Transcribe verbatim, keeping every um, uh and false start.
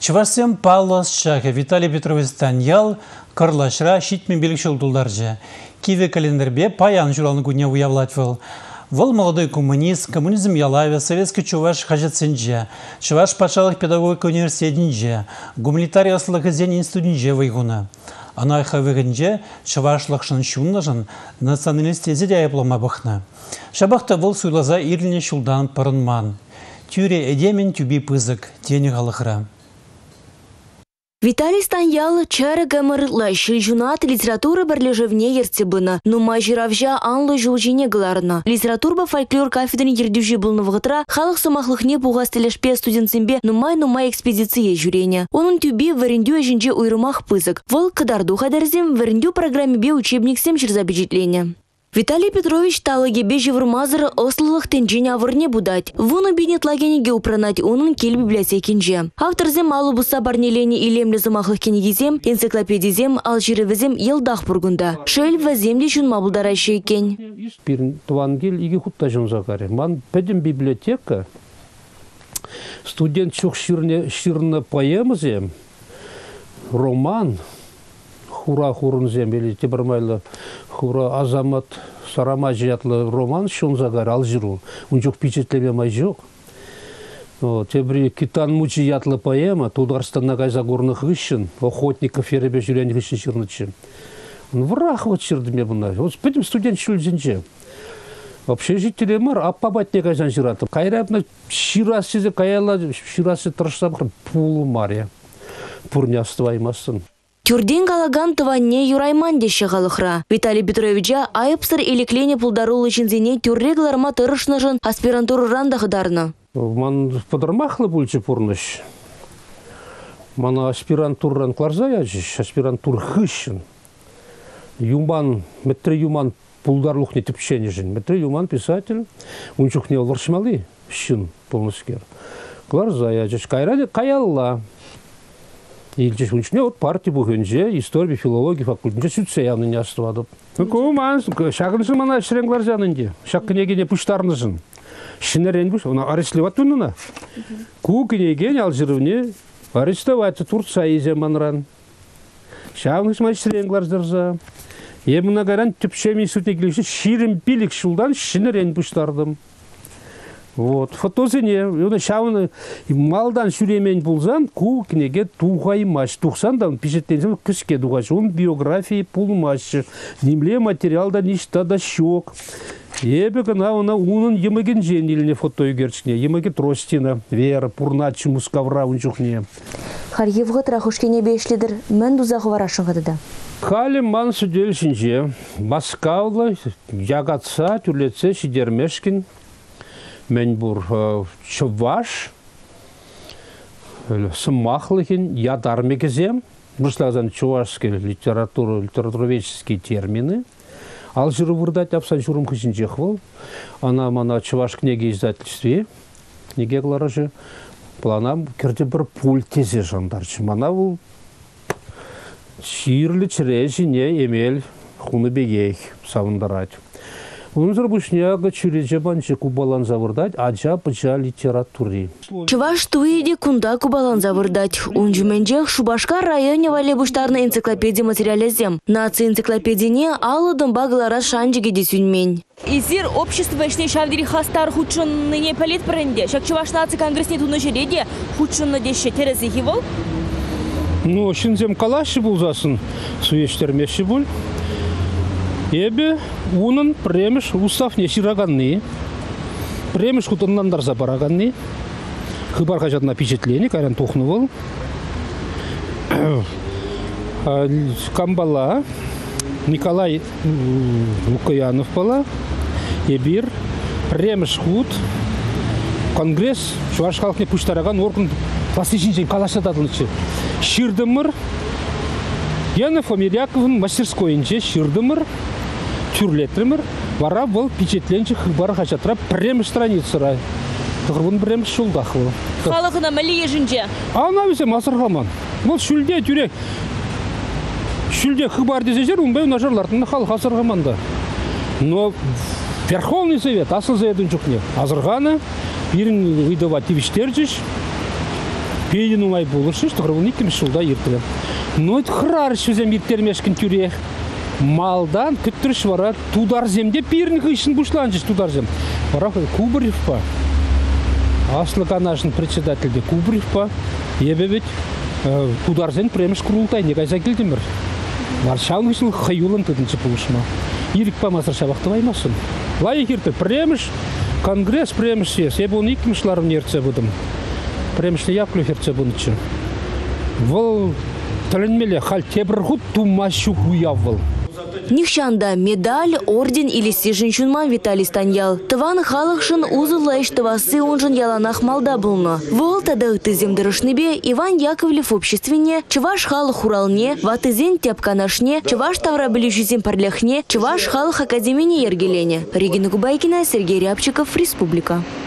Чувашсем Павлос Шаха Виталий Петрович Станьял Карлашра щитмен белгшел дулдаржа. Киве календарбе паян журалны гуня уявлатвал. Вол молодой коммунист, коммунизм ялаве, советский чуваш хажатсенже, чуваш патшалық педагогика университетінже, гуманитарий аслығы зен институтінже вайгуна. Анай хавығынже чувашлық шын шуннажын националистезе де айыплама бұқна. Шабақта вол суйлаза ирліне шулдан парынман. Тюре эдемен тюби пызык, тені ғалықыра. Виталий Станьял чары гамырлы шилжунат литература бірлежевне ерцебіні, нума жиравжа анлы жолжине ғыларына. Литературба фольклор кафедрын ердюжи бұлны вғытра, халық сомақлықне буға стелешпе студентсембе нумай-нумай экспедиция жүрене. Оның тюби варендю әжінже уйрымақ пызык. Вол кадарду қадәрзем варендю программебе учебниксем жүрзабежитлене. Виталий Петрович талыгебе жевырмазыры ослылық тенжен авырне будать. Вуны бенет лагенеге упранать onun кел библиотекинже. Авторзем алу буса барнелени илемлі замақлық кенегезем, энциклопедизем, алжиревізем елдақ бұргында. Шел вәземде жүн мабылдара шейкен. Бір туангел иге хутта жонзағары. Ман пәдім библиотека, студент чоқ ширны поэмызем, роман, хура хурын земели тебірмайлы хура азамат сарама жиятлы роман шонзагар алжиру. Он жоқ впечатлебе май жоқ. Тебір китан мучи ятлы поэма, Тударстанна кайза горных ищен, охотников еребе жүрен ищен шырнычы. Враг вот шырдыме бұна. Вот пәдім студент шүлзінже. Общежитие мар, а пабатне кайзан жиратым. Кайрабна ширасы каяла, ширасы тұршсам пулу мария. Пурняства имасын. Тюрден галаган тыванне юрайман деші ғалықра. Виталий Петровича айыпсыр елеклене пулдарулы жінзене тюррегларма тұрышнажын аспирантуру рандағыдарны. Ман подырмақлы бөлчі пұрныш. Мана аспирантурран кларзай ажыш, аспирантур хыщын. Юман, метрі юман пулдарлық не тіпшені жын. Метрі юман писатель, унчух не олыршмалы шын полныскер. Кларзай ажыш, кайрады каялла. Илчеш учне от партии бүгінже, история, филология факультетінде сүтсе явны не астывады. Көман, шағыншы мана шіренглар жанынде. Шақ кінегене пұштарны жын. Шинерен бұш, оны арестливат үніна. Ку кінеген алжырывне арестоваты Турция езе манран. Шағыншы мана шіренглар жырза. Еміна гаран түпшеми сүтнекілікші ширин билік шулдан шинерен пұштардым. Вот, фотозене, оны шауны малдан сүремен булзан, ку кінеге туғаймаш, туқсандан пишеттенсем күске дуғаш, он биографии пулмаш, немле материалда ништа да шок. Ебе гына она унын емеген жениліне фото үгерчіне, емеге тростина, вера, пурначы, мускавра унчухне. Харьевғы трахушкене бешледір, мен дузағы варашын ғадыда. Халі ман сүделшінже, Москавлы, ягатса, түрлетсе, шидермешкін, мен бұр чываш, сымақлығын ядармегізем, бұшлағызан чувашский литература, литературоведческие термины. Алжиру вырдать апсан журым күшінжек был. Она мана чуваш книги издательстве, книги гларажы. Планам керде бір пультезе жандарчы. Мана бұл ширлі чірежі не емел хуны бегейх савындарать. Унзыр бушняга чүреже банчы кубалан завырдать, аджа пыжа литератури. Чуваш туеде кунда кубалан завырдать. Унжуменжех Шубашка районе вале буштарны энциклопедия материализем. Наци энциклопедине алыдым баглара шанжиге десюнмень. Изир общество башни шавдири хастар худшынны не палит паренде. Шак чуваш наци конгрессне туны жереде худшынны деші терезі хивол? Ну, шинзем калаши булзасын, суештермеші бұл. Ебе унын премеш устав не шираганны, премеш хутыннандар забараганны, хыбар хажатна впечатление, карян тухнувал. Камбала, Николай Лукаянов пала, ебир, премеш хут, конгресс, чуваш халкне пуштараган, оркын пластичный калашататынчы. Ширдымыр, Яна Фомиряковын мастерской инче ширдымыр, тюрлетример, вара был впечатленчик хыбар хачатра прям страницыра. Тығырбын прям шулдақлы. Халықына мәлі ежінже? Ана бесе масырғаман. Бұл шүлде түрек. Шүлде хыбар дезежер, ұнбай нажарлартында халық асырғаманда. Но Верховный Совет асыл заедін жүкне. Азырғаны, бірін выдавать тивиштерчіш, пейін умай болыршы, что гравын икім шулда ертілі. Но это храр шузем ертермешкін тюрех. Малдан күттіріш вара тудар земде пирнік ішін бұшланжыш тудар зем. Вара Кубарев па. Аслы канашын председательде Кубарев па. Ебе ведь тудар зем премеш курултай не кайса келдімір. Варшауын үшін хайулын тыдыншы пулышма. Ирік па мазыр шабақты ваймасын. Лайы керті премеш, конгресс премеш сес. Ебе он икмішларын ерце бұдым. Премешті яплю ерце бұнычы. Вол тәлінмелі хал тебірғыт тумашу хуявыл. Нихшанда медаль, орден или стежин чунман Виталий Станьял. Тыван халықшын узылайш тывасы онжын яланах малда бұлны. Вол тадығы земдырышныбе Иван Яковлев общественне, чываш халық хуралне, ватызен тяпканашне, чываш тавра білюжізен парлехне, чываш халық академине ергелене. Регина Губайкина, Сергей Рябчиков, Республика.